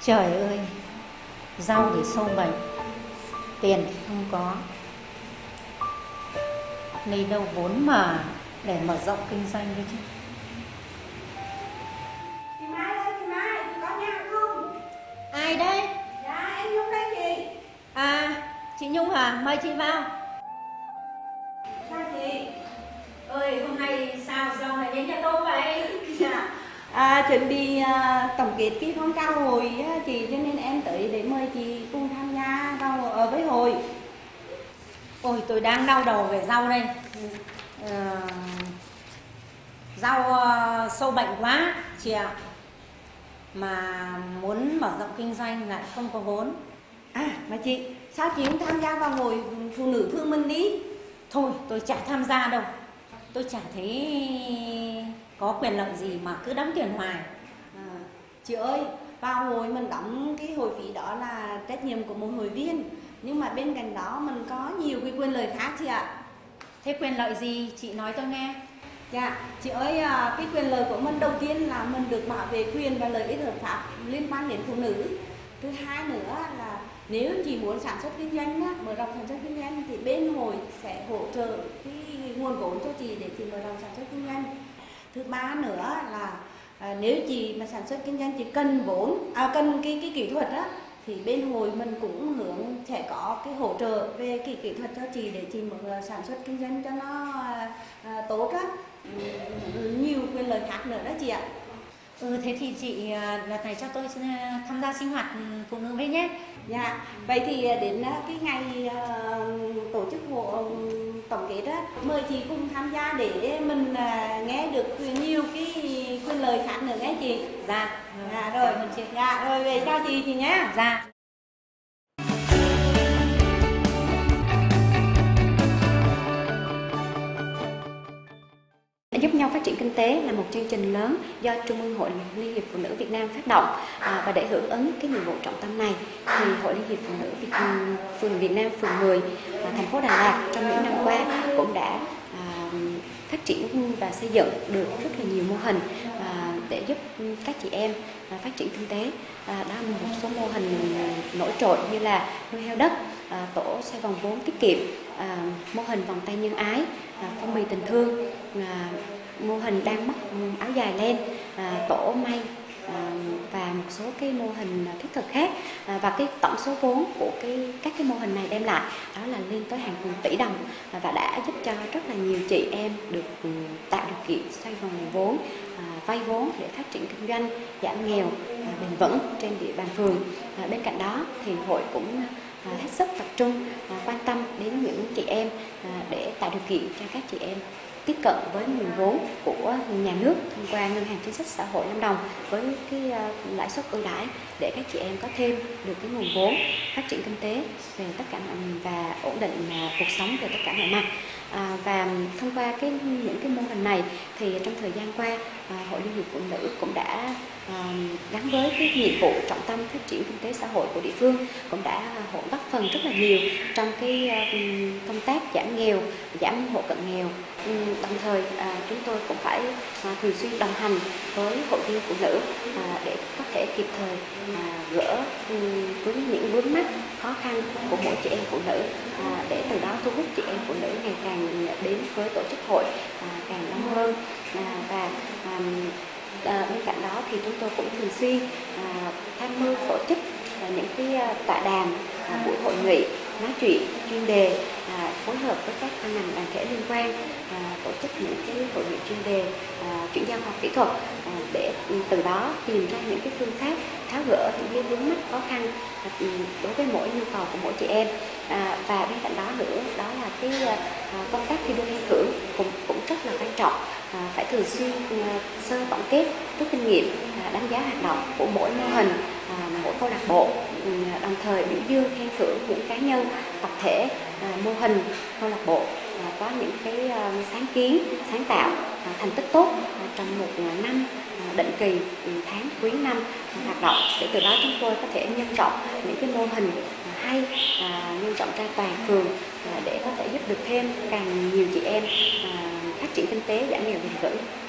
Trời ơi, rau thì sâu bệnh, tiền thì không có, lấy đâu vốn mà để mở rộng kinh doanh đấy chứ. Chị Mai ơi, chị Mai, chị có nhà không? Ai đấy? Dạ, em Nhung đây chị. À, chị Nhung hả? Mời chị vào. Sao chị? Ơi, hôm nay sao rau lại đến nhà tôi vậy? Dạ. Chuẩn bị tổng kết cái phong trào hội á, chị, cho nên em tới để mời chị cùng tham gia vào ở với hội. Ôi, tôi đang đau đầu về rau đây. Ờ, rau sâu bệnh quá, chị ạ. Mà muốn mở rộng kinh doanh lại không có vốn. Mà chị, sao chị không tham gia vào hội phụ nữ Phương Minh đi? Thôi, tôi chả tham gia đâu. Tôi chả thấy có quyền lợi gì mà cứ đóng tiền hoài. Chị ơi, vào hội mình đóng cái hội phí đó là trách nhiệm của một hội viên. Nhưng mà bên cạnh đó mình có nhiều cái quyền lợi khác chị ạ. Thế quyền lợi gì? Chị nói tôi nghe. Dạ, chị ơi, cái quyền lợi của mình đầu tiên là mình được bảo vệ quyền và lợi ích hợp pháp liên quan đến phụ nữ. Thứ hai nữa là nếu chị muốn sản xuất kinh doanh, mở rộng sản xuất kinh doanh thì bên hội sẽ hỗ trợ cái nguồn vốn cho chị để chị mở rộng sản xuất kinh doanh. Thứ ba nữa là nếu chị mà sản xuất kinh doanh chị cần vốn, cần cái kỹ thuật á, thì bên hội mình cũng hướng sẽ có cái hỗ trợ về cái kỹ thuật cho chị để chị mở sản xuất kinh doanh cho nó tốt á. Nhiều quyền lợi khác nữa đó chị ạ. Thế thì chị đợt này cho tôi tham gia sinh hoạt phụ nữ với nhé. Dạ, vậy thì đến cái ngày tổ chức tổng kết á, mời chị cùng tham gia để mình nghe được nhiều cái quyền lợi khác nữa nghe chị. Dạ, Dạ rồi, cảm ơn chị. dạ rồi về chào chị nhé. Dạ. Giúp nhau phát triển kinh tế là một chương trình lớn do Trung ương Hội Liên hiệp Phụ nữ Việt Nam phát động, và để hưởng ứng cái nhiệm vụ trọng tâm này thì Hội Liên hiệp Phụ nữ phường Việt Nam phường 10 thành phố Đà Lạt trong những năm qua cũng đã phát triển và xây dựng được rất là nhiều mô hình để giúp các chị em phát triển kinh tế. Đó là một số mô hình nổi trội như là nuôi heo đất, tổ xoay vòng vốn tiết kiệm, mô hình vòng tay nhân ái, phong bì tình thương, mô hình đang mắc áo dài len, tổ may, và một số cái mô hình thiết thực khác, và cái tổng số vốn của các cái mô hình này đem lại đó là lên tới hàng tỷ đồng, và đã giúp cho rất là nhiều chị em được tạo điều kiện xoay vòng vốn, vay vốn để phát triển kinh doanh, giảm nghèo bền vững trên địa bàn phường. Bên cạnh đó thì hội cũng hết sức tập trung quan tâm đến những chị em để tạo điều kiện cho các chị em tiếp cận với nguồn vốn của nhà nước thông qua Ngân hàng Chính sách Xã hội Lâm Đồng với cái lãi suất ưu đãi để các chị em có thêm được cái nguồn vốn phát triển kinh tế về tất cả mọi và ổn định cuộc sống về tất cả mọi mặt. Và thông qua những cái mô hình này thì trong thời gian qua Hội Liên hiệp Phụ nữ cũng đã gắn với cái nhiệm vụ trọng tâm phát triển kinh tế xã hội của địa phương, cũng đã góp phần rất là nhiều trong cái công tác giảm nghèo, giảm hộ cận nghèo. Đồng thời chúng tôi cũng phải thường xuyên đồng hành với hội viên phụ nữ để có thể kịp thời gỡ với những vướng mắc khó khăn của mỗi chị em phụ nữ, để từ đó thu hút chị em phụ nữ ngày càng đến với tổ chức hội càng đông hơn. Và bên cạnh đó thì chúng tôi cũng thường xuyên tham mưu tổ chức những cái tọa đàm, buổi hội nghị nói chuyện chuyên đề, phối hợp với các ban ngành đoàn thể liên quan tổ chức những cái hội nghị chuyên đề chuyển giao khoa học kỹ thuật để từ đó tìm ra những cái phương pháp tháo gỡ những cái vướng mắc khó khăn đối với mỗi nhu cầu của mỗi chị em. Và bên cạnh đó nữa đó là cái công tác thi đua khen thưởng cũng rất là quan trọng, phải thường xuyên sơ tổng kết rút kinh nghiệm, đánh giá hoạt động của mỗi mô hình, mỗi câu lạc bộ, đồng thời biểu dương khen thưởng những cá nhân tập thể mô hình câu lạc bộ có những cái sáng kiến sáng tạo thành tích tốt trong một năm định kỳ tháng quý năm hoạt động, để từ đó chúng tôi có thể nhân rộng những cái mô hình hay, nhân rộng ra toàn phường để có thể giúp được thêm càng nhiều chị em phát triển kinh tế, giảm nghèo bền vững.